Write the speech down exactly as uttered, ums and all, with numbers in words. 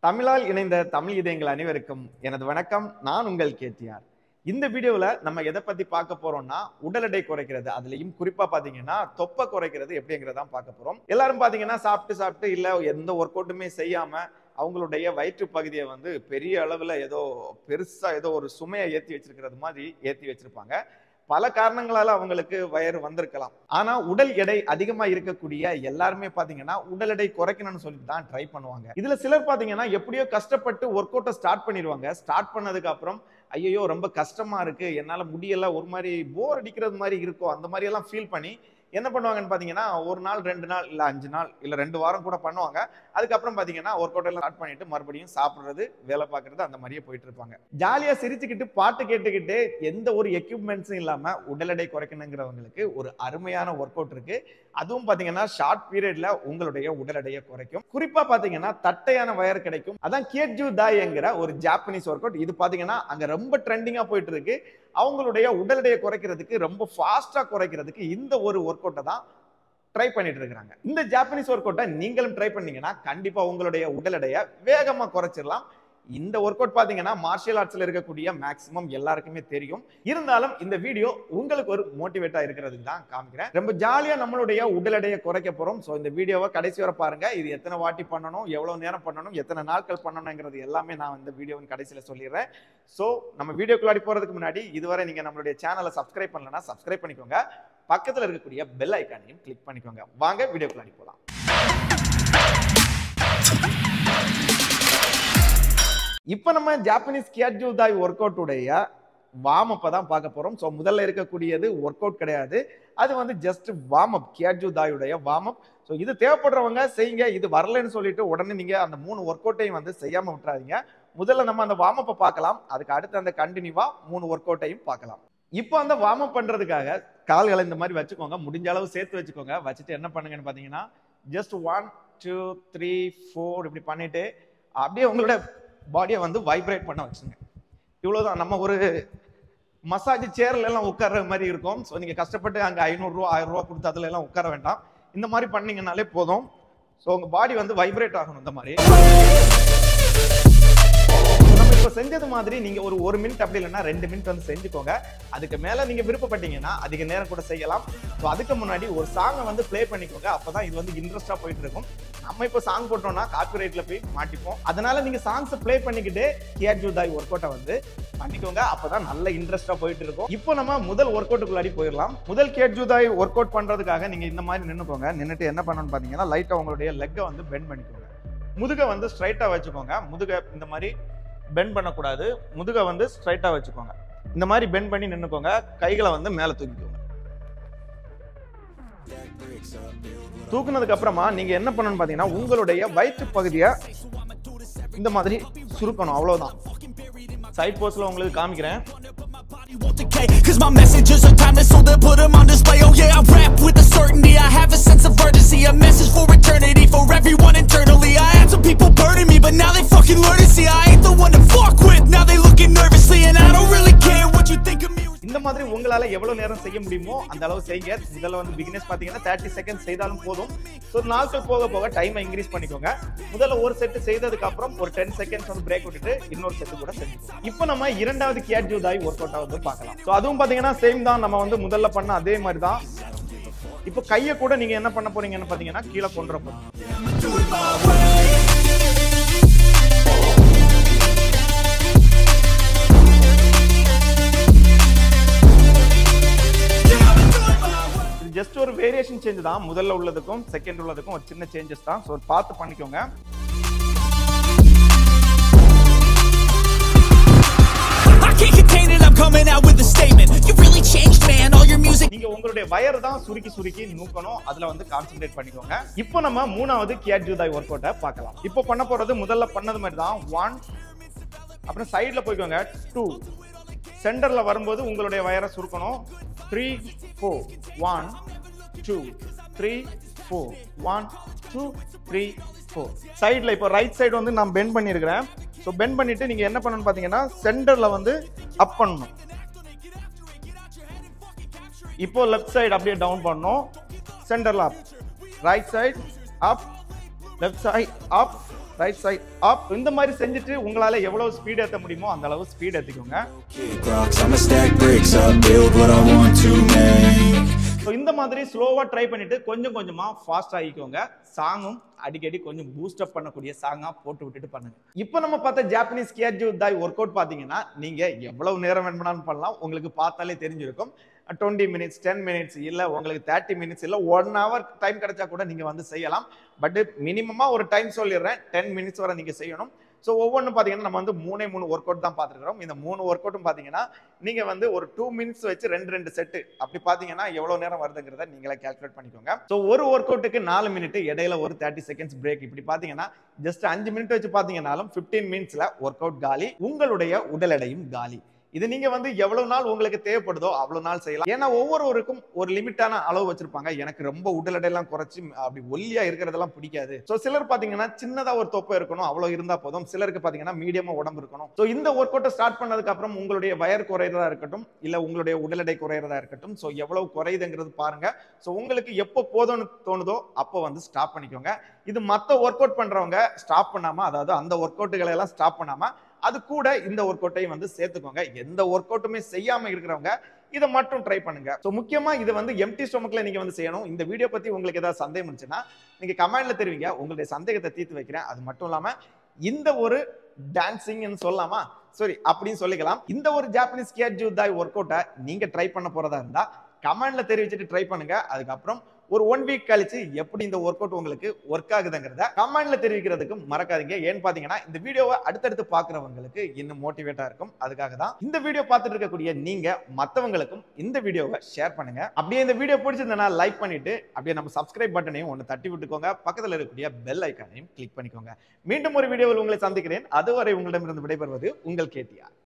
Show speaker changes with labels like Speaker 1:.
Speaker 1: தமிழால் இணைந்த தமிழ் இதயங்கள் அனைவருக்கும் எனது வணக்கம். நான் உங்கள் கேடிஆர். இந்த வீடியோவில் நம்ம எதை பத்தி பார்க்க போறோம்னா உடல் எடை குறைக்கிறது, அதுலயும் குறிப்பா பாத்தீங்கன்னா தொப்பை குறைக்கிறது எப்படிங்கிறதான் பார்க்க போறோம். எல்லாரும் பாத்தீங்கன்னா சாப்பிட்டு சாப்பிட்டு இல்ல எந்த ஒர்க் அவுட்டுமே செய்யாம அவங்களுடைய வயிற்று பகுதியை வந்து பெரிய அளவுல ஏதோ பெருசா ஏதோ ஒரு சுமையை ஏற்றி வச்சிருக்கிறது மாதிரி ஏற்றி வச்சிருப்பாங்க. பல காரணங்களால அவங்களுக்கு வயிறு வந்திருக்கலாம். ஆனா உடல் எடை அதிகமா இருக்கக்கூடிய எல்லாருமே பாத்தீங்கன்னா உடல் எடை குறைக்கணும்னு சொல்லிட்டு தான் ட்ரை பண்ணுவாங்க. இதுல சிலர் பாத்தீங்கன்னா எப்படியோ கஷ்டப்பட்டு ஒர்க் அவுட்டை ஸ்டார்ட் பண்ணிடுவாங்க. ஸ்டார்ட் பண்ணதுக்கு அப்புறம் ஐயோ ரொம்ப கஷ்டமா இருக்கு, என்னால முடியல, ஒரு மாதிரி போர் அடிக்கிறது மாதிரி இருக்கும், அந்த மாதிரி எல்லாம் ஃபீல் பண்ணி என்ன பண்ணுவாங்கன்னு பாத்தீங்கன்னா ஒரு நாள் ரெண்டு நாள் இல்ல அஞ்சு நாள் இல்ல ரெண்டு வாரம் கூட பண்ணுவாங்க. அதுக்கப்புறம் பாத்தீங்கன்னா ஒர்க் அவுட் எல்லாம் ஸ்டார்ட் பண்ணிட்டு மறுபடியும் சாப்பிடுறது, வேலை பார்க்கறது அந்த மாதிரியே போயிட்டு இருப்பாங்க. ஜாலியா சிரிச்சுக்கிட்டு பாட்டு கேட்டுக்கிட்டு எந்த ஒரு எக்யூப்மெண்ட்ஸும் இல்லாம உடல் எடை குறைக்கணுங்கிறவங்களுக்கு ஒரு அருமையான ஒர்க் அவுட் இருக்கு. அதுவும் பாத்தீங்கன்னா ஷார்ட் பீரியட்ல உங்களுடைய உடல் எடையை குறைக்கும். குறிப்பா பாத்தீங்கன்னா தட்டையான வயர் கிடைக்கும். அதான் கியட்ஜூ தாய்ங்கிற ஒரு ஜாப்பனீஸ் ஒர்க் அவுட். இது பாத்தீங்கன்னா அங்க ரொம்ப ட்ரெண்டிங்கா போயிட்டு இருக்கு. அவங்களுடைய உடல் எடையை குறைக்கிறதுக்கு ரொம்ப ஃபாஸ்டா குறைக்கிறதுக்கு இந்த ஒரு ஒர்க் அவுட்டை தான் ட்ரை பண்ணிட்டு இருக்காங்க. இந்த ஜாப்பனீஸ் ஒர்க் அவுட்டை நீங்களும் ட்ரை பண்ணீங்கன்னா கண்டிப்பா உங்களுடைய உடல் எடையை வேகமா குறைச்சிடலாம். இந்த ஒர்க் அவுட் பாத்தீங்கன்னா மார்ஷியல் ஆர்ட்ஸ்ல இருக்கக்கூடிய மேக்ஸிமம் எல்லாருக்குமே தெரியும். இருந்தாலும் இந்த வீடியோ உங்களுக்கு ஒரு மோட்டிவேட்டா இருக்கிறதுக்கு தான் காமிக்கிறேன். ரொம்ப ஜாலியா நம்மளுடைய உடல் எடையை குறைக்க போறோம். சோ இந்த வீடியோவை கடைசி வரை பாருங்க. இது எத்தனை வாட்டி பண்ணணும், எவ்வளவு நேரம் பண்ணணும், எத்தனை நாட்கள் பண்ணணுங்கிறது எல்லாமே நான் இந்த வீடியோவின் கடைசியில சொல்லிடுறேன். சோ நம்ம வீடியோக்குள்ளாடி போறதுக்கு முன்னாடி இதுவரை நீங்க நம்மளுடைய சேனலை சப்ஸ்கிரைப் பண்ணலன்னா சப்ஸ்கிரைப் பண்ணிக்கோங்க. பக்கத்துல இருக்கக்கூடிய பெல் ஐக்கானையும் கிளிக் பண்ணிக்கோங்க. வாங்க வீடியோக்குள்ளாடி போலாம். இப்ப நம்ம ஜாப்பனீஸ் கியட்ஜூ தாய் ஒர்க் அவுட் உடைய வார்ம் அப் தான் பார்க்க போறோம். சோ முதல்ல இருக்கக்கூடியது ஒர்க் அவுட் கிடையாது, அது வந்து ஜஸ்ட் வார்ம் அப், கியட்ஜூ தாயுடைய வார்ம் அப். சோ இது தேவைப்படுறவங்க செய்யுங்க. இது வரலன்னு சொல்லிட்டு உடனே நீங்க அந்த மூணு ஒர்க் அவுட்டையும் வந்து செய்யாம விட்டுறாதீங்க. முதல்ல நம்ம அந்த வார்ம் அப்பை பார்க்கலாம், அதுக்கு அடுத்து அந்த கண்டினியூவா மூணு ஒர்க் அவுட்டையும் பார்க்கலாம். இப்போ அந்த வார்ம் அப் பண்றதுக்காக கால்களை இந்த மாதிரி வச்சுக்கோங்க, முடிஞ்ச அளவு சேர்த்து வச்சுக்கோங்க. வச்சுட்டு என்ன பண்ணுங்கன்னு பாத்தீங்கன்னா just one two three four இப்படி பண்ணிட்டு அப்படியே உங்களோட பாடியை வந்து வைப்ரேட் பண்ண வச்சுங்க. இவ்வளவுதான். நம்ம ஒரு மசாஜ் சேர்ல எல்லாம் உட்கார்ற மாதிரி இருக்கும். ஸோ நீங்க கஷ்டப்பட்டு அங்க ஐநூறு ரூபா ஆயிரம் ரூபா கொடுத்து அதுல எல்லாம் உட்கார வேண்டாம். இந்த மாதிரி பண்ணீங்கன்னாலே போதும். ஸோ உங்க பாடி வந்து வைப்ரேட் ஆகணும். இந்த மாதிரி நம்ம இப்ப செஞ்சது மாதிரி நீங்க ஒரு ஒரு மினிட் அப்படி இல்லைன்னா ரெண்டு மினிட் வந்து செஞ்சுக்கோங்க. அதுக்கு மேல நீங்க விருப்பப்பட்டீங்கன்னா அதிக நேரம் கூட செய்யலாம். ஸோ அதுக்கு முன்னாடி ஒரு சாங்கை வந்து பிளே பண்ணிக்கோங்க. அப்பதான் இது வந்து இன்ட்ரெஸ்டா போயிட்டு இருக்கும். நம்ம இப்போ சாங் போட்டோம்னா காப்பிரைட்ல போய் மாட்டிப்போம். அதனால நீங்க சாங்ஸ் பிளே பண்ணிக்கிட்டு கியட்ஜூ தாய் ஒர்க் அவுட்டை வந்து பண்ணிக்கோங்க. அப்பதான் நல்ல இன்ட்ரெஸ்டா போயிட்டு இருக்கும். இப்போ நம்ம முதல் ஒர்க் அவுட்டுக்குள்ளாடி போயிடலாம். முதல் கியட்ஜூ தாய் ஒர்க் அவுட் பண்றதுக்காக நீங்க இந்த மாதிரி நின்னுக்கோங்க. நின்னுட்டு என்ன பண்ணணும்னு பாத்தீங்கன்னா லைட்டா உங்களுடைய லெக்கை வந்து பெண்ட் பண்ணிக்கோங்க. முதுகை வந்து ஸ்ட்ரைட்டா வச்சுக்கோங்க. முதுகை இந்த மாதிரி பெண்ட் பண்ணக்கூடாது. முதுகை வந்து ஸ்ட்ரைட்டா வச்சுக்கோங்க. இந்த மாதிரி பெண்ட் பண்ணி நின்னுக்கோங்க. கைகளை வந்து மேல தூக்கிக்கோங்க. தூக்குனதுக்கு அப்புறமா நீங்க என்ன பண்ணணும்னு பாத்தீங்கன்னா உங்களுடைய வயிற்று பகுதியை இந்த மாதிரி சுருக்கணும். அவ்வளவுதான். சைட் போஸ்ல உங்களுக்கு காமிக்கிறேன்.
Speaker 2: Cause my messages are timeless, so they put them on display. Oh yeah, I rap with a certainty, I have a sense of urgency, a message for eternity, for everyone internally. I had some people burning me, but now they fucking learn to see I ain't the one to fuck with. Now they looking nervously, and I don't really care what you think of me.
Speaker 1: இந்த மாதிரி உங்களால எவ்வளவு நேரம் செய்ய முடியுமோ அந்த அளவு செய்யுங்க. முதல்ல வந்து பிகினர்ஸ் பாத்தீங்கன்னா முப்பது செகண்ட் செய்தாலும் போதும். சோ நாட்கள் போக போக டைமை இன்க்ரீஸ் பண்ணிக்கோங்க. முதல்ல ஒரு செட் செய்ததுக்கு அப்புறம் ஒரு பத்து செகண்ட்ஸ் வந்து பிரேக் விட்டுட்டு இன்னொரு செட் கூட செஞ்சுக்கோங்க. இப்போ நம்ம இரண்டாவது கியட்ஜூ தாய் ஒர்க் அவுட் வந்து பார்க்கலாம். சோ அதுவும் பாத்தீங்கன்னா சேம் தான். நம்ம வந்து முதல்ல பண்ண அதே மாதிரி தான். இப்போ கையை கூட நீங்க என்ன பண்ண போறீங்கன்னு பாத்தீங்கன்னா கீழே கொண்டு வர போறீங்க. ஜஸ்ட் ஒரு வேரியேஷன் சேஞ்ச் தான். முதல்ல உள்ளதுக்கும் செகண்ட் உள்ளதுக்கும் ஒரு சின்ன சேஞ்சஸ் தான். சோ பார்த்து பண்ணிக்கோங்க. நீங்க உங்களுடைய வயர் தான் சுருக்கி சுருக்கி நூக்கணும். அதுல வந்து கான்சென்ட்ரேட் பண்ணிக்கோங்க. இப்போ நம்ம மூணாவது கியட்ஜூ தாய் ஒர்க் அவுட்டை பார்க்கலாம். இப்போ பண்ண போறது முதல்ல பண்ணது மாதிரி தான். ஒன், அப்புறம் சைடுல போய்க்கோங்க. டூ, சென்டர்ல வரும்போது உங்களுடைய வயரை சுருக்கணும். Three four one two three four one two three four. சைட்ல இப்போ ரைட் சைடு வந்து நான் பெண்ட் பண்ணியிருக்கிறேன். ஸோ பெண்ட் பண்ணிட்டு நீங்க என்ன பண்ணணும்னு பாத்தீங்கன்னா சென்டர்ல வந்து அப் பண்ணணும். இப்போ லெஃப்ட் சைடு அப்படியே டவுன் பண்ணணும். சென்டர்ல up, right side up, left side up, right side up. இந்த மாதிரி செஞ்சுட்டு உங்களால எவ்வளவு ஸ்பீட் ஏத்த முடியுமோ அந்த அளவு ஸ்பீட் ஏத்திக்கோங்க. இந்த மாதிரி ஸ்லோவா ட்ரை பண்ணிட்டு கொஞ்சம் கொஞ்சமா ஃபாஸ்ட் ஆகிக்கோங்க. சாங்கும் அடிக்கடி கொஞ்சம் பூஸ்ட் அப் பண்ணக்கூடிய சாங்கா போட்டு விட்டுட்டு பண்ணுங்க. இப்போ நம்ம பார்த்த ஜாப்பனீஸ் கியாஜு தாய் ஒர்க் அவுட் பாத்தீங்கன்னா நீங்க எவ்வளவு நேரம் வேணும்னாலும் பண்ணலாம். உங்களுக்கு பார்த்தாலே தெரிஞ்சிருக்கும். டுவெண்ட்டி மினிட்ஸ் டென் மினிட்ஸ் இல்ல உங்களுக்கு தேர்ட்டி மினிட்ஸ் இல்ல ஒன் ஹவர் டைம் கிடைச்சா கூட நீங்க வந்து செய்யலாம். பட் மினிமமா ஒரு டைம் சொல்லிடுறேன், டென் மினிட்ஸ் வரை நீங்க செய்யணும். ஸோ ஒவ்வொன்றும் பார்த்தீங்கன்னா நம்ம வந்து மூணே மூணு ஒர்க் அவுட் தான் பார்த்துருக்கிறோம். இந்த மூணு ஒர்க் அவுட்டும் பார்த்தீங்கன்னா நீங்கள் வந்து ஒரு டூ மினிட்ஸ் வச்சு ரெண்டு ரெண்டு செட்டு அப்படி பார்த்தீங்கன்னா எவ்வளோ நேரம் வருதுங்கிறத நீங்களே கேல்குலேட் பண்ணிக்கோங்க. ஸோ ஒரு ஒர்க் அவுட்டுக்கு நாலு மினிட் இடையில ஒரு தேர்ட்டி செகண்ட்ஸ் பிரேக். இப்படி பார்த்தீங்கன்னா ஜஸ்ட் அஞ்சு மினிட் வச்சு பார்த்தீங்கன்னாலும் பிப்டீன் மினிட்ஸ்ல ஒர்க் அவுட் காலி, உங்களுடைய உடல் எடையும் காலி. இது நீங்க வந்து எவ்வளவு நாள் உங்களுக்கு தேவைப்படுதோ அவ்வளவு நாள் செய்யலாம். ஏன்னா ஒவ்வொருவருக்கும் ஒரு லிமிட்டான அளவு வச்சிருப்பாங்க. எனக்கு ரொம்ப உடல் எடையெல்லாம் குறைச்சி அப்படி ஒல்லியா இருக்கிறதெல்லாம் பிடிக்காது. ஸோ சிலர் பாத்தீங்கன்னா சின்னதா ஒரு தொப்பை இருக்கணும், அவ்வளவு இருந்தா போதும். சிலருக்கு பாத்தீங்கன்னா மீடியமா உடம்பு இருக்கணும். ஸோ இந்த ஒர்க் அவுட்டை ஸ்டார்ட் பண்ணதுக்கு அப்புறம் உங்களுடைய வயர் குறையறதா இருக்கட்டும், இல்ல உங்களுடைய உடல் எடை குறையறதா இருக்கட்டும், ஸோ எவ்வளவு குறையுதுங்கிறது பாருங்க. ஸோ உங்களுக்கு எப்போ போதும்னு தோணுதோ அப்போ வந்து ஸ்டாப் பண்ணிக்கோங்க. இது மற்ற ஒர்க் அவுட் பண்றவங்க ஸ்டாப் பண்ணாம, அதாவது அந்த ஒர்க் அவுட்டுகளை எல்லாம் ஸ்டாப் பண்ணாம அது கூட இந்த ஒர்க் அவுட்டையும் வந்து சேர்த்துக்கோங்க. எந்த ஒர்க் அவுட்டுமே செய்யாம இருக்கிறவங்க இதை மட்டும் ட்ரை பண்ணுங்க. ஸோ முக்கியமா இது வந்து எம்டி ஸ்டொமக்ல நீங்க வந்து செய்யணும். இந்த வீடியோ பத்தி உங்களுக்கு ஏதாவது சந்தேகம் இருந்துச்சுன்னா நீங்க கமெண்ட்ல தெரிவிங்க, உங்களுடைய சந்தேகத்தை தீர்த்து வைக்கிறேன். அது மட்டும் இல்லாம இந்த ஒரு டான்சிங் சொல்லலாமா, சரி அப்படின்னு சொல்லிக்கலாம். இந்த ஒரு ஜாப்பனீஸ் கியாஜு தாய் ஒர்க் அவுட்டை நீங்க ட்ரை பண்ண போறதா இருந்தா கமெண்ட்ல தெரிவிச்சுட்டு ட்ரை பண்ணுங்க. அதுக்கப்புறம் ஒரு ஒன் வீக் கழிச்சு எப்படி இந்த ஒர்க் அவுட் உங்களுக்கு ஒர்க் ஆகுதுங்கிறத கமெண்ட்ல தெரிவிக்கிறதுக்கு மறக்காதீங்க. ஏன்னு பாத்தீங்கன்னா இந்த வீடியோவை அடுத்தடுத்து பாக்குறவங்களுக்கு இன்னும் மோட்டிவேட்டா இருக்கும். அதுக்காக தான் இந்த வீடியோ பார்த்துட்டு இருக்கக்கூடிய நீங்க மத்தவங்களுக்கும் இந்த வீடியோவை ஷேர் பண்ணுங்க. அப்படியே இந்த வீடியோ பிடிச்சிருந்தா லைக் பண்ணிட்டு அப்படியே நம்ம சப்ஸ்கிரைப் பட்டனையும் ஒன்னு தட்டி விட்டுக்கோங்க. பக்கத்துல இருக்கக்கூடிய பெல் ஐக்கானையும் கிளிக் பண்ணிக்கோங்க. மீண்டும் ஒரு வீடியோவில் உங்களை சந்திக்கிறேன். அதுவரை உங்களிடமிருந்து விடைபெறுவது உங்கள் கேடிஆர்.